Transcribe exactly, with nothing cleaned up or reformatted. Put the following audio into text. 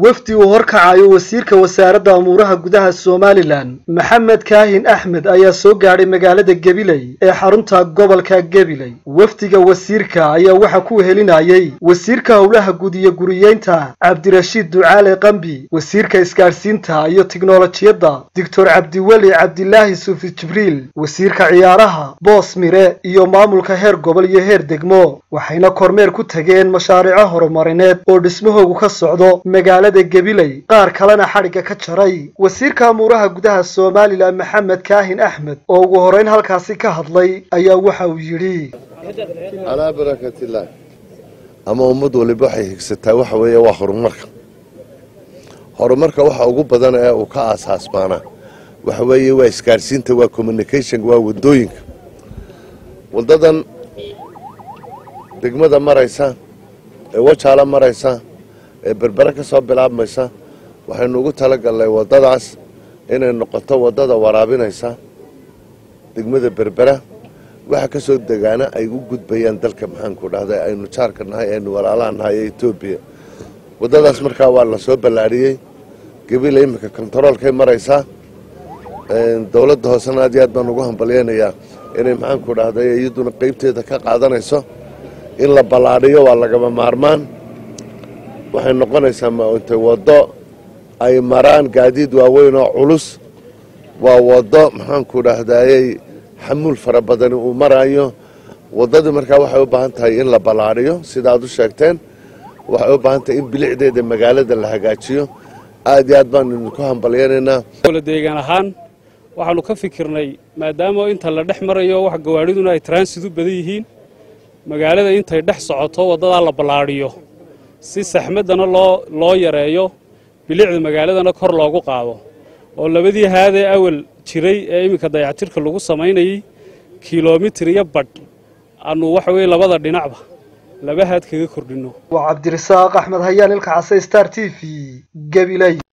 wafdi uu horkacayo wasiirka wasaaradda amuuraha gudaha Somaliland Maxamed Kaahin Axmed ayaa soo gaaray magaalada Gabiley ee xarunta gobolka Gabiley. Wafdiga wasiirka ayaa waxa ku helinayay wasiirka howlaha guud iyo guriyeynta Cabdirashiid Ducaale Qambi, wasiirka isgaarsiinta iyo tiknoolajiyadda Doctor Cabdiwali Cabdilaahi Sufi Jibriil, wasiirka ciyaaraha Boos Mire iyo maamulka heer gobol iyo heer degmo. Waxayna kormeer ku tageen mashaariic horumarineed oo dhismahoodu ka socdo magaalada Gabiley, qaar kalena xariga ka jaray. Wasiirka amuuraha gudaha Somaliland Maxamed Kaahin Axmed oo ugu horeyn halkaasi ka hadlay ayaa waxa uu yiri ala barakatillah ama ummad waliba waxay higsataa waxa weeye waa horumarka horumarka waxa ugu badan ee uu ka asaasmaana waxa weeye waa isgaarsiinta, waa communication, waa wadooyinka. wadadan degmada maraysa ee wajaala maraysa ee berbera ka soo bilaabmaysa waxaynu ugu talagalnay wadadaas inay noqoto wadada waraabinaysa degmada berbera waxa ka soo degaana ay u gudbayaan dalka maxaan ku dhahday aynu jaarka nahay aynu walaalaha nahay Ethiopia. wadadaas markaa waa la soo balaariyay Gabiley imika controlkay maraysa ee dawladda hoosana aad baan ugu hambalyeynaya inay maxaan ku dhahday iyaduna qaybteeda ka qaadanayso in la balaariyo waa lagama maarmaan. waxay noqonaysaa ma inta wado ay maraan gaadiid waaweyn oo culus, waa wado maxaan ku dhahday xamuul fara badan uu marayo. wadada markaa waxay u baahan tahay in la balaariyo sida aad u sheegteen, waxay u baahan tahay in bilicdeeda magaalada la hagaajiyo. aad iyo aad baan ku hambalyeynaa. deegaan ahaan waxaanu ka fikirnay maadaama inta la dhex marayo wax gawaadhiduna ay transit u badan yihiin, magaalada intay dhex socoto wadada la balaariyo si saxmadana loo loo yareeyo, bilicda magaaladana kor loogu qaado. oo labadii haade awal jiray ee imika dayactirka lagu sameeyay kiiloomitir iyo badh aanu wax weey labada dhinacba laba haad kaga kordhino. waa Cabdirasaaq Axmed Hayaan ilka Casay Star T V Gabiley.